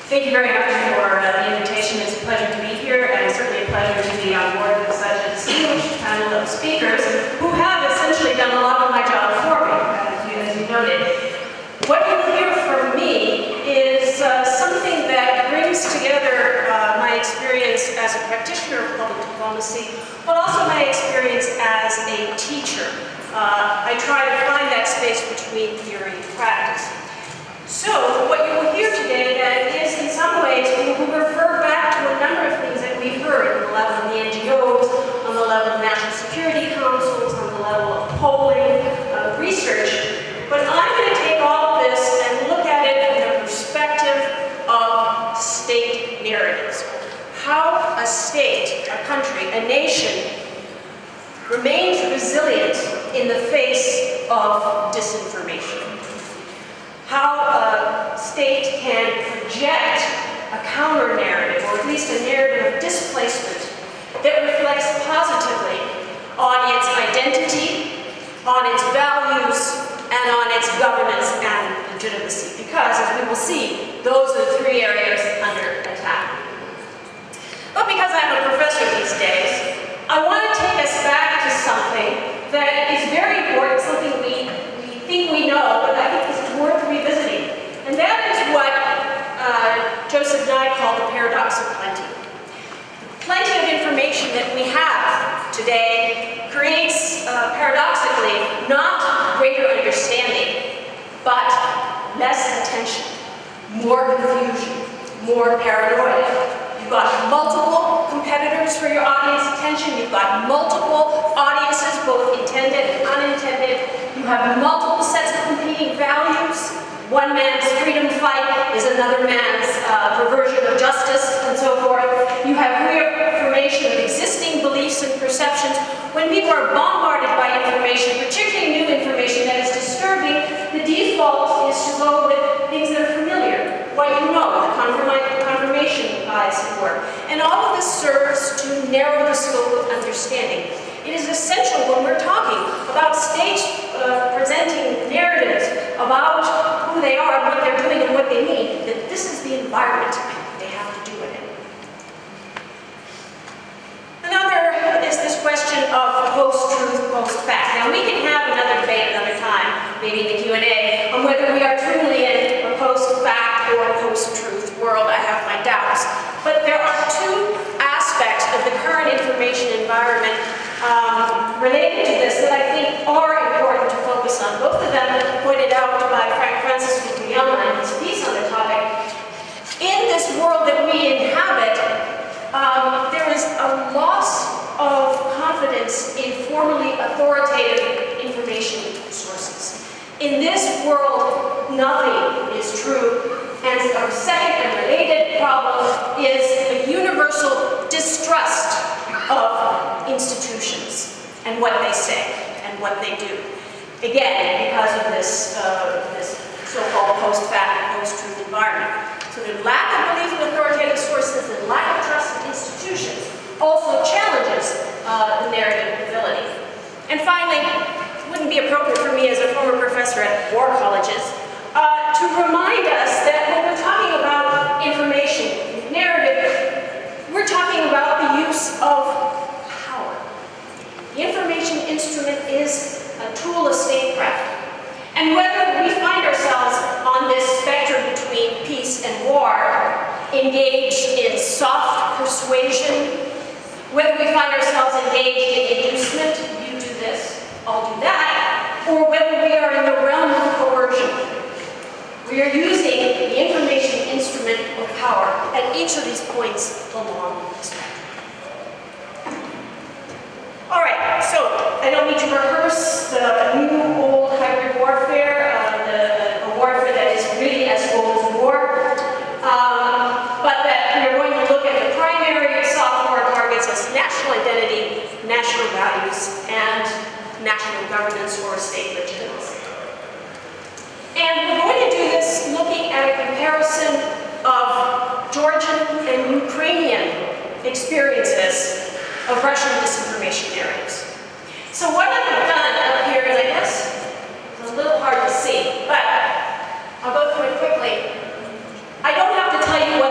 Thank you very much for the invitation. It's a pleasure to be here, and certainly a pleasure to be on board with such a distinguished panel of speakers who have essentially done a lot of my job for me, as you noted. What you'll hear from me is something that brings together my experience as a practitioner of public diplomacy, but also my experience as a teacher. I try to find that space between theory and practice. So, what you will hear today then is, in some ways, we will refer back to a number of things that we've heard on the level of the NGOs, on the level of national security councils, on the level of polling, research. But I'm going to take all of this and look at it from the perspective of state narratives. How a state, a country, a nation remains resilient in the face of disinformation. How a state can project a counter-narrative, or at least a narrative of displacement, that reflects positively on its identity, on its values, and on its governance and legitimacy. Because, as we will see, those are the three areas under attack. But because I'm a professor these days, I want to take us back to something that is very important, something we think we know, but I think is worth revisiting. And that is what Joseph Nye called the paradox of plenty. Plenty of information that we have today creates, paradoxically, not greater understanding, but less attention, more confusion, more paranoia. You've got multiple competitors for your audience attention. You've got multiple audiences, both intended and unintended. You have multiple sets of competing values. One man's freedom fight is another man's perversion of justice, and so forth. You have reaffirmation of existing beliefs and perceptions. When people are bombarded by information, particularly new information that is disturbing, the default is to go with things that are familiar, what you know, the confirmation bias at work. And all of this serves to narrow the scope of understanding. It is essential when we're talking about states presenting narratives about who they are and what they're doing and what they mean, that this is the environment they have to do it in. Another is this question of post-truth, post-fact. Now, we can have another debate another time, maybe in the Q&A, on whether we are truly in a post-fact or post-truth world. I have my doubts. But there are two aspects of the current information environment related to this that I think are important to focus on. Both of them pointed out by Francis Fukuyama in his piece on the topic. In this world that we inhabit, there is a loss of confidence in formally authoritative information sources. In this world, nothing is true. And our second and related problem is a universal distrust of institutions and what they say and what they do. Again, because of this, this so-called post-fact and post-truth environment. So the lack of belief in authoritative sources and lack of trust in institutions also challenges the narrative ability. And finally, it wouldn't be appropriate for me as a former professor at war colleges to remind us that when we're talking about information, narrative, we're talking about the use of power. The information instrument is a tool of statecraft. And whether we find ourselves on this spectrum between peace and war, engaged in soft persuasion, whether we find ourselves engaged in inducement, you do this, I'll do that, or whether we are in the realm of coercion. We are using the information instrument of power at each of these points along the spectrum. All right, so I don't need to rehearse the new old hybrid warfare, a warfare that is really as old as war, but that we're going to look at the primary soft war targets as national identity, national values, and national governance or state legitimacy. And we're going to do this looking at a comparison of Georgian and Ukrainian experiences of Russian disinformation narratives. So what I've done up here is, I guess, it's a little hard to see, but I'll go through it quickly. I don't have to tell you what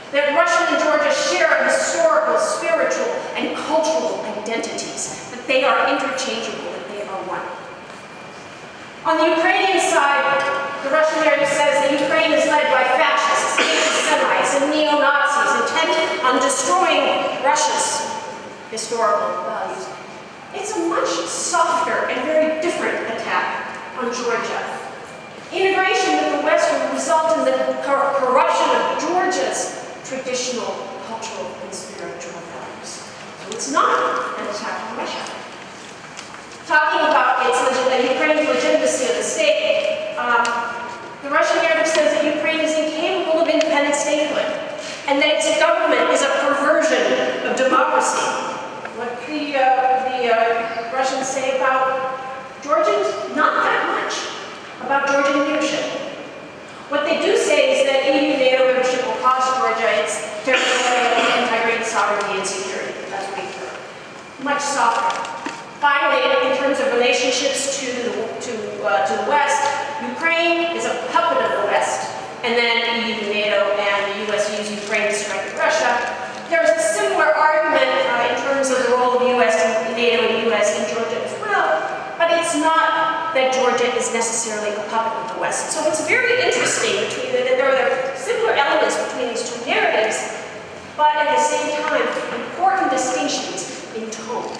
that Russia and Georgia share historical, spiritual, and cultural identities, that they are interchangeable, that they are one. On the Ukrainian side, the Russian narrative says that Ukraine is led by fascists, anti-Semites, and neo-Nazis intent on destroying Russia's historical values. It's a much softer and very different attack on Georgia. Integration with the West will result in the corruption of Georgia's traditional, cultural, and spiritual values. So it's not an attack on Russia. Talking about Ukraine's legitimacy of the state, the Russian narrative says that Ukraine is incapable of independent statehood, and that its government is a perversion of democracy. What the Russians say about Georgians? Not that much about Georgian leadership. What they do say is that EU NATO membership will cost Georgia its territorial integrity, sovereignty, and security. That's what we heard. Much softer. Finally, in terms of relationships to the West, Ukraine is a puppet of the West, and then EU, NATO, and the US use Ukraine to strike Russia. There's a similar argument in terms of the role of US and NATO and US in Georgia as well, but it's not that Georgia is necessarily a puppet of the West. So it's very interesting that there are similar elements between these two narratives, but at the same time, important distinctions in tone.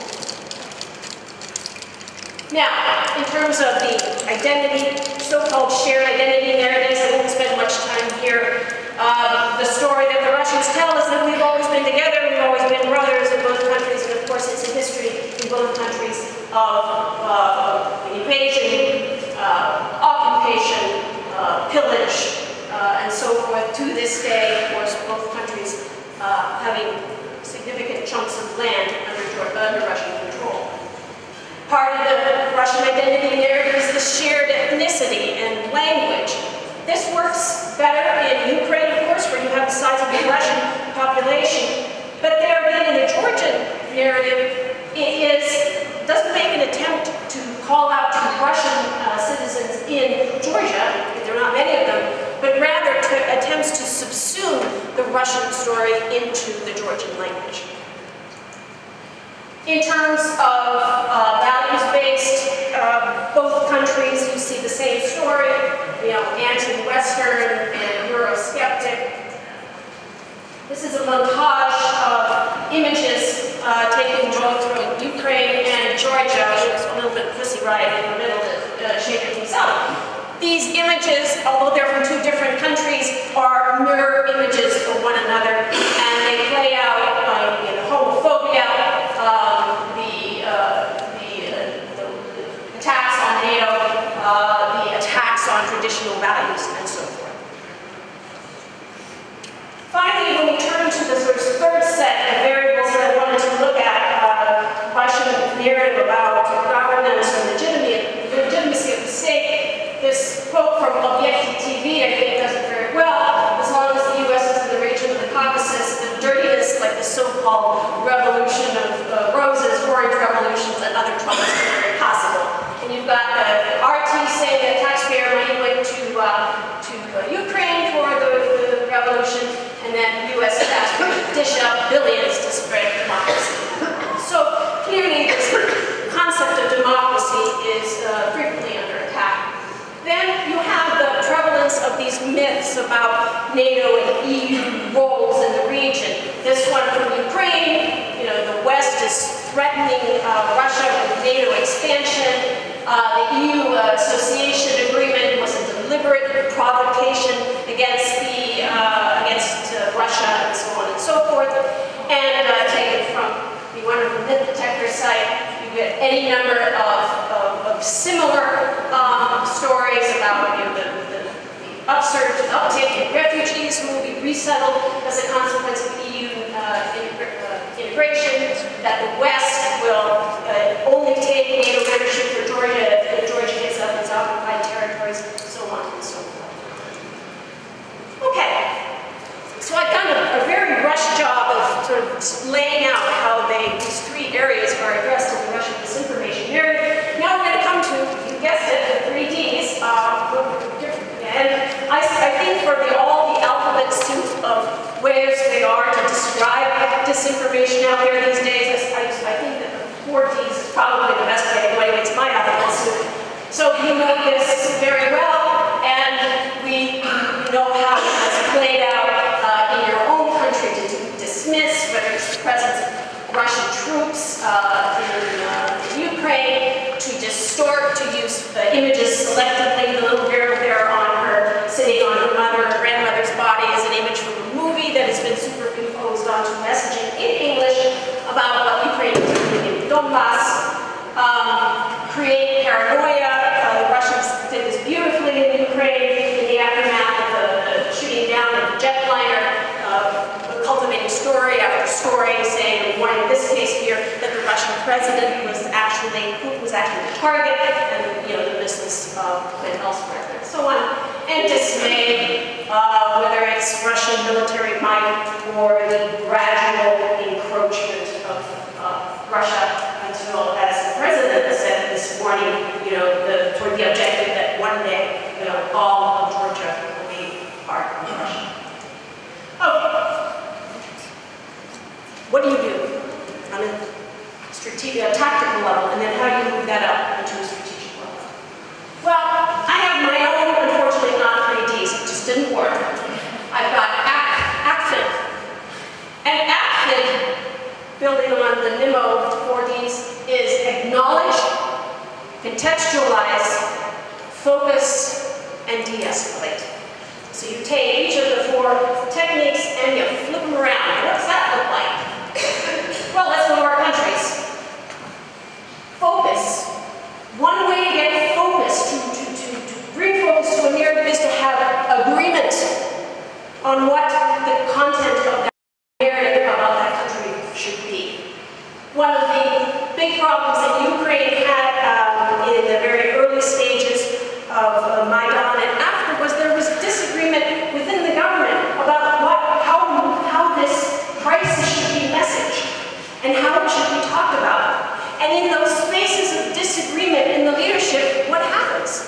Now, in terms of the identity, so-called shared identity narratives, I won't spend much time here. The story that the Russians tell is that we've always been together, we've always been brothers in both countries, and of course it's a history in both countries of invasion, occupation, pillage, and so forth. To this day, of course, both countries having significant chunks of land under Russian control. Part of the Russian identity narrative is the shared ethnicity and language. This works better in Ukraine, of course, where you have the size of the Russian population. But there again, in the Georgian narrative, doesn't make an attempt to call out to Russian citizens in Georgia, if there are not many of them, but rather attempts to subsume the Russian story into the Georgian language. In terms of values-based, both countries, you see the same story, anti-Western and Eurosceptic. This is a montage of images taken both from Ukraine and Georgia, with a little bit of Pussy Riot in the middle to shaking things up. These images, although they're from two different countries, are mirror images of one another, and they play out homophobia, the attacks on NATO, the attacks on traditional values, and so forth. Finally, when we turn to the sort of third set of variables that I wanted to look at, Russian narrative about governance and legitimacy of the state, this quote from Objective TV, I think, does it very well. As long as the U.S. is in the region of the Caucasus, the dirtiness, like the so-called revolution of roses, orange revolutions, and other troubles are very possible. And you've got the RT saying that taxpayer money went to Ukraine for the revolution, and then U.S. taxpayers dish out billions to spread democracy. So clearly, this concept of democracy is frequently under attack. Then you have the prevalence of these myths about NATO and EU roles in the region. This one from Ukraine, the West is threatening Russia with NATO expansion. The EU association agreement was a deliberate provocation against Russia, and so on and so forth. And taken from the wonderful myth detector site, you get any number of similar stories about the upsurge and uptake in refugees who will be resettled as a consequence of EU integration, that the West will only take NATO membership for Georgia if Georgia gets up its occupied territories, so on and so forth. Okay, so I've done a very rushed job of sort of laying out how these three areas are addressed in the Russian disinformation narrative. Now we're going to come to, you guessed it, the 3 Ds. And I think for all the alphabet soup of ways are to describe disinformation out there these days. I think that the 4 Ds is probably the best way to go. Anyway, it's my alphabet soup. So you know this very well, and we know how it has played out in your own country to dismiss, whether it's the presence of Russian troops in Ukraine, to distort, to use images selectively. The little girl there on her, sitting on her grandmother's body is an image from a movie that has been superimposed onto messaging in English about what Ukraine is doing in Donbass. Create paranoia. The Russians did this beautifully in Ukraine in the aftermath of the shooting down of the jetliner, cultivating story after story, saying, warning in this case here, that the Russian president was actually the target, and the missiles went elsewhere, and so on. And dismay, whether it's Russian military might or the gradual encroachment of Russia, until, as the president said this morning, toward the objective that one day, all of Georgia will be part of Russia. Okay. What do you do on a strategic, tactical level, and then how do you move that up into a strategic level? Well, I have my own, unfortunately not 3 Ds, it just didn't work. I've got ACFID. And ACFID, building on the NIMO 4 Ds, is acknowledge, contextualize, focus, and de-escalate. So you take each of the 4 techniques and you flip them around. What does that look like? Well, let's go to our countries. Focus. One way to get focus, to bring focus to a narrative, is to have agreement on what the content of that narrative about that country should be. One of the big problems that Ukraine had in the very early stages of Maidan and after there was disagreement within the government about how this crisis should be messaged and how it should be talked about. And in those spaces of disagreement in the leadership, what happens?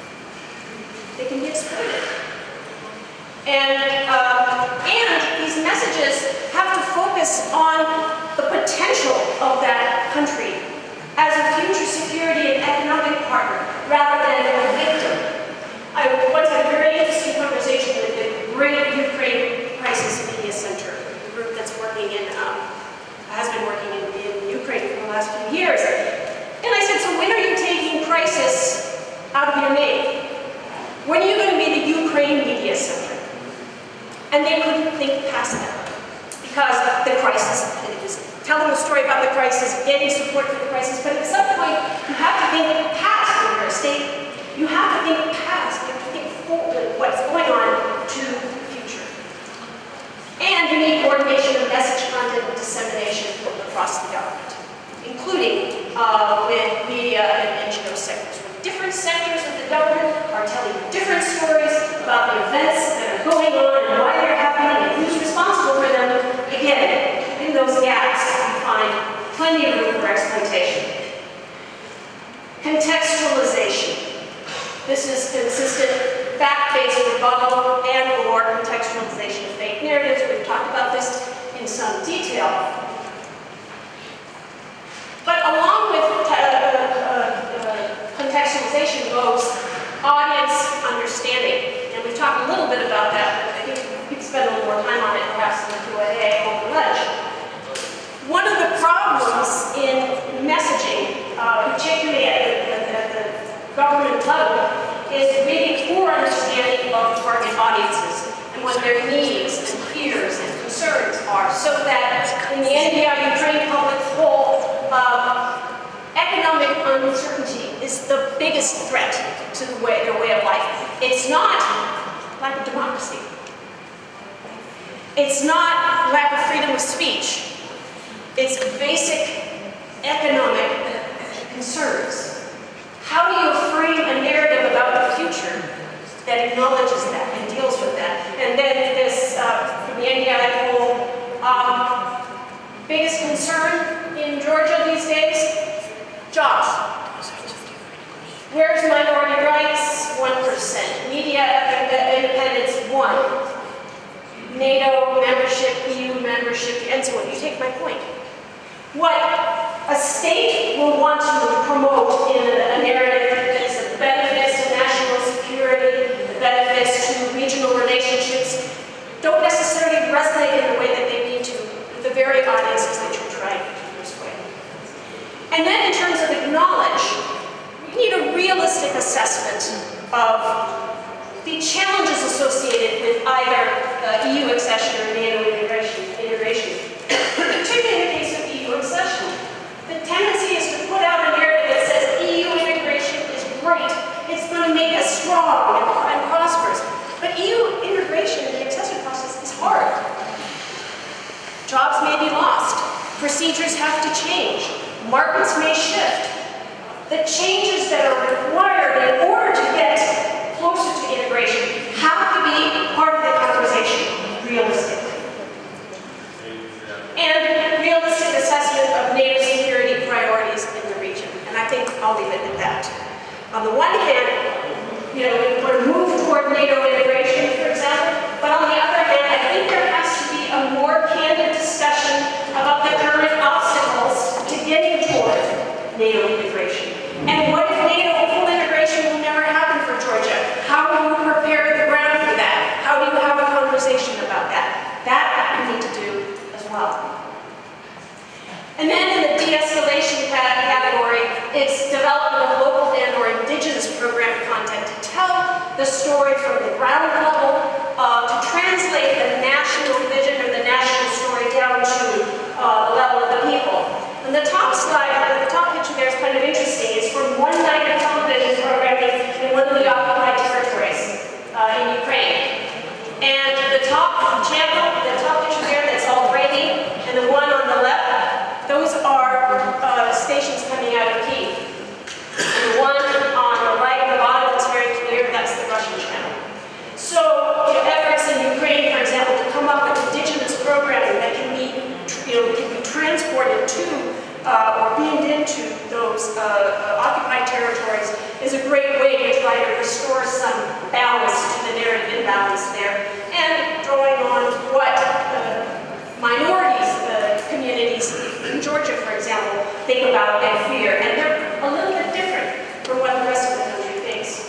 They can be exploited. And these messages have to focus on the potential of that country as a future security and economic partner, rather than a victim. I once had a very interesting conversation with the great Ukraine Crisis Media Center, the group that's working has been working in Ukraine for the last few years. And I said, so when are you taking crisis out of your name? When are you going to be the Ukraine Media Center? And they couldn't think past that. Because the crisis, it was telling the story about the crisis, getting support for the crisis, but at some point, you have to think past when you're a state. You have to think past, you have to think forward what's going on to the future. And you need coordination of message content and dissemination across the government, including with media and NGO sectors. Different sectors of the government are telling different stories about the events that are going on and why they're happening and who's responsible for them. Again, in those gaps, we find plenty of room for exploitation. Contextualization. This is consistent fact-based rebuttal and/or contextualization of fake narratives. We've talked about this in some detail. But along with contextualization goes audience understanding. And we've talked a little bit about that, but I think we could spend a little more time on it perhaps in the Q&A over lunch. One of the problems in messaging, particularly at the government level, is really poor understanding of target audiences and what their needs and fears and concerns are, so that in the NDI Ukraine public poll, economic uncertainty is the biggest threat to their way of life. It's not lack of democracy. It's not lack of freedom of speech. It's basic economic concerns. How do you frame a narrative about the future that acknowledges that and deals with that? And then this, from the NDI poll, biggest concern in Georgia these days? Jobs. Where's minority rights? 1%. Media independence, 1%. NATO membership, EU leadership, and so on. You take my point. What a state will want to promote in a narrative that is the benefits to national security, the benefits to regional relationships, don't necessarily resonate in the way that they need to with the very audiences that you're trying to persuade. And then in terms of acknowledge, we need a realistic assessment of the challenges associated with either EU accession or NATO integration. Particularly in the case of EU accession. The tendency is to put out a narrative that says EU integration is great, it's going to make us strong and prosperous. But EU integration in the accession process is hard. Jobs may be lost, procedures have to change, markets may shift. The changes that are required in order to get closer to integration have to be part of the conversation, realistically. And realistic assessment of NATO security priorities in the region. And I think I'll leave it at that. On the one hand, we want to move toward NATO integration, for example, but on the other hand, I think there has to be a more candid discussion about the current obstacles to getting toward NATO integration. And what if NATO full integration will never happen for Georgia? How do you prepare the ground for that? How do you have a conversation about that? That we need to do as well. And then in the de-escalation category, it's development of local and or indigenous program content to tell the story from the ground level, to translate the national vision or the national story down to the level of the people. And the top slide, the top picture there is kind of interesting. It's from one night of television programming in one of the occupied territories in Ukraine. And the top channel, the top picture there that's all grainy, and the one on the left, those are stations coming out of Kyiv. And the one on the right and the bottom that's very clear, that's the Russian channel. So efforts in Ukraine, for example, to come up with indigenous programming that can be, can be transported to or beamed into those occupied territories is a great way to try to restore some balance to the narrative imbalance there, and drawing on what minorities, communities in Georgia, for example, think about and fear, and they're a little bit different from what the rest of the country thinks.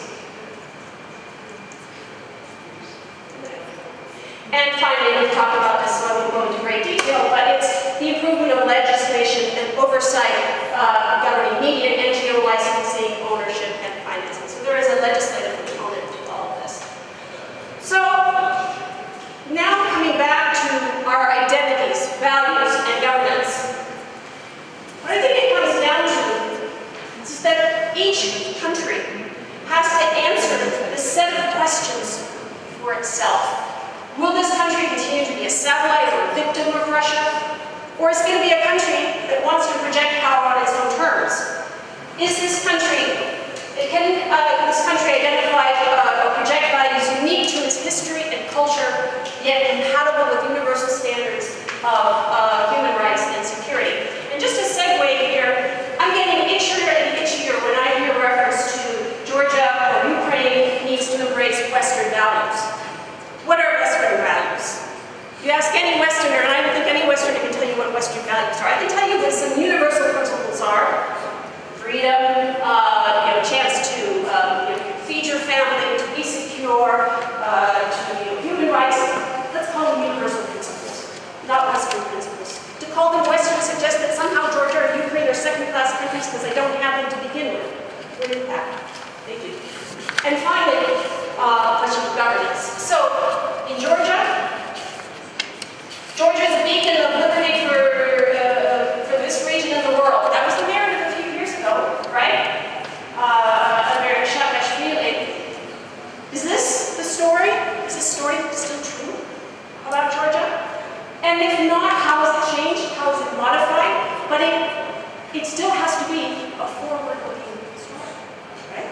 And finally, we've talked about this, so I won't go into great detail, but it's the improvement of legislation and oversight governing media, NGO licensing, ownership, and financing. So there is a legislative component to all of this. So now coming back to our identities, values, and governance, what I think it comes down to is that each country has to answer a set of questions for itself. Will this country continue to be a satellite or a victim of Russia? Or is it going to be a country that wants to project power on its own terms? Is this country, can this country identify or project values unique to its history and culture, yet compatible with universal standards of human rights and security? And just a segue here, I'm getting itchier and itchier when I hear reference to Georgia or Ukraine needs to embrace Western values. What are Western values? You ask any Westerner, and I don't think any Westerner can tell you what Western values are. I can tell you what some universal principles are. Freedom, chance to feed your family, to be secure, to human rights. Let's call them universal principles, not Western principles. To call them Western suggests that somehow Georgia or Ukraine are second-class countries because they don't have them to begin with. When in fact, they do. And finally, question of governance. So, in Georgia, Georgia is a beacon of liberty for this region of the world. That was the narrative a few years ago, right? Under Saakashvili. Is this the story? Is this story still true about Georgia? And if not, how has it changed? How has it modified? But it still has to be a forward-looking story, right?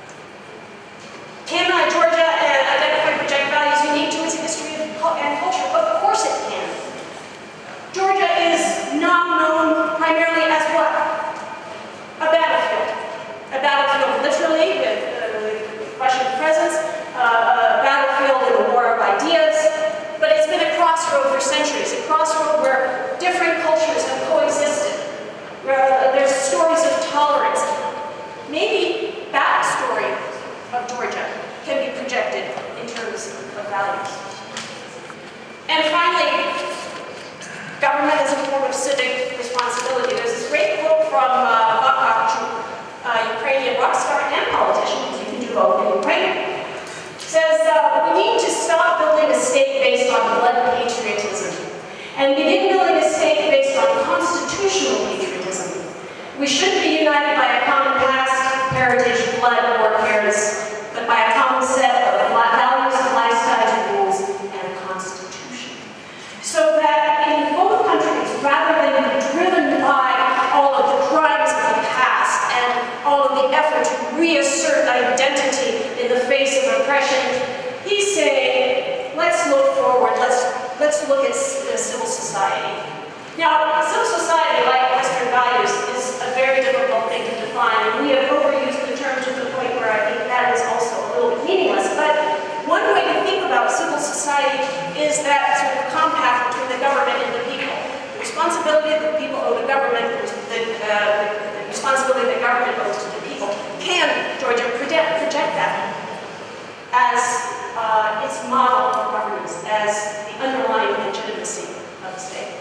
Can Georgia identify and project values unique to its history and culture? Of course it can. Georgia is not known primarily as what? A battlefield. A battlefield literally with Russian presence, a battlefield in a war of ideas, but it's been a crossroad for centuries. a crossroad where different cultures have coexisted, where there's stories of tolerance. Maybe that story of Georgia can be projected in terms of values. And finally, government as a form of civic responsibility. There's this great quote from a Ukrainian rock star and politician, because you can do both in Ukraine. Says, we need to stop building a state based on blood patriotism and begin building a state based on constitutional patriotism. We shouldn't be united by a common past, heritage, blood, or parents, but by a common set of values, lifestyles, rules, and a constitution. So that in both countries, rather than be driven by all of the crimes of the past and all of the effort to reassert identity in the face of oppression, he's saying, let's look forward, let's look at civil society. Now, civil society, like Western values, is a very difficult thing to define, and we have overused the term to the point where I think that is also a little bit meaningless. But one way to think about civil society is that sort of compact between the government and the people. The responsibility that the people owe to government, the responsibility that government owes to the people. Can Georgia project that as its model of governance, as the underlying legitimacy of the state?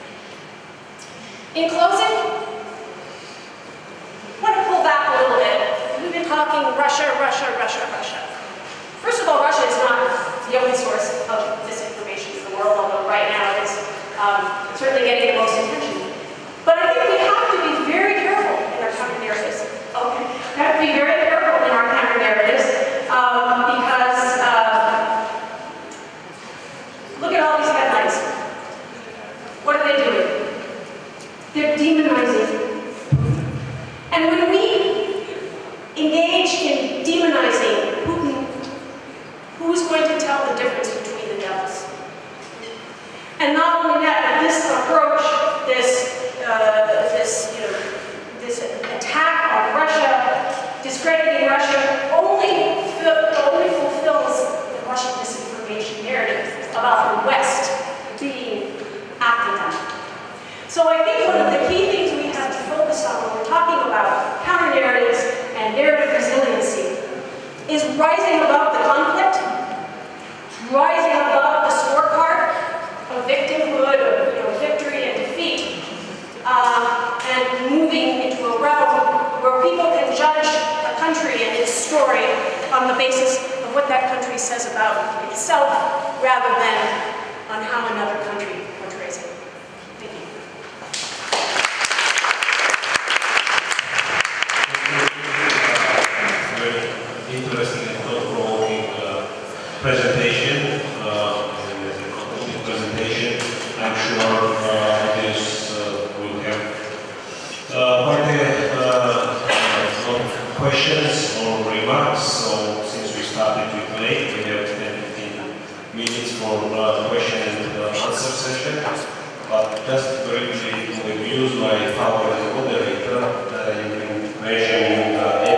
In closing, I want to pull back a little bit. We've been talking Russia, Russia, Russia, Russia. First of all, Russia is not the only source of disinformation in the world, although right now it is certainly getting the most attention. But I think we have to be very careful in our counter-narratives. Okay? We have to be very careful in our counter-narratives because look at all these headlines. What are they doing? They're demonizing. And when we engage in demonizing Putin, who's going to tell the difference between the devils? And not only that, but this approach, this attack on Russia, discrediting Russia, only fulfills the Russian disinformation narrative about the West being acting on. So I think one of the key things we have to focus on when we're talking about counter-narratives and narrative resiliency is rising above the conflict, rising above the scorecard of victimhood, of victory and defeat, and moving into a realm where people can judge a country and its story on the basis of what that country says about itself, rather than on how another country portrays it. Thank you. Very interesting and thought-provoking presentation. And as a concluding presentation, I'm sure this will have questions or remarks. So since we started with late, we have 10-15 minutes for question and answer session. But just briefly to use my power as a moderator, you can mention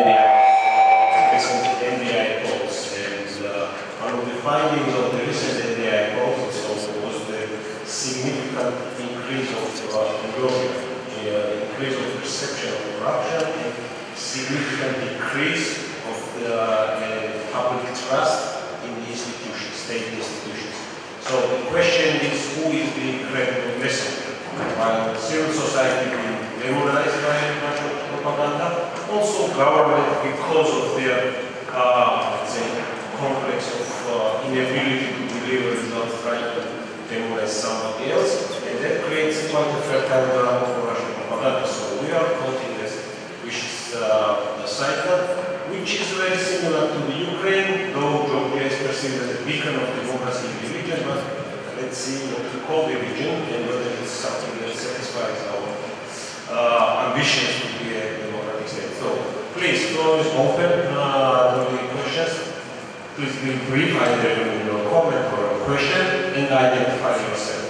NDI polls. And one of the findings of the recent NDI polls was the significant increase of increase of perception of corruption and significant decrease of the public trust in the institutions, state institutions. So the question is, who is being credible messenger? While civil society being demonized by Russian propaganda, also government because of their, let's say, complex of inability to deliver results, trying to demonize somebody else, and that creates quite a fertile ground for Russian propaganda. So we are caught in this vicious cycle, which is very similar to the Ukraine, though Georgia is perceived as a beacon of democracy in the region, but let's see what we call the region and whether it's something that satisfies our ambitions to be a democratic state. So please, floor is open to any questions. Please be brief, either in your comment or a question, and identify yourself.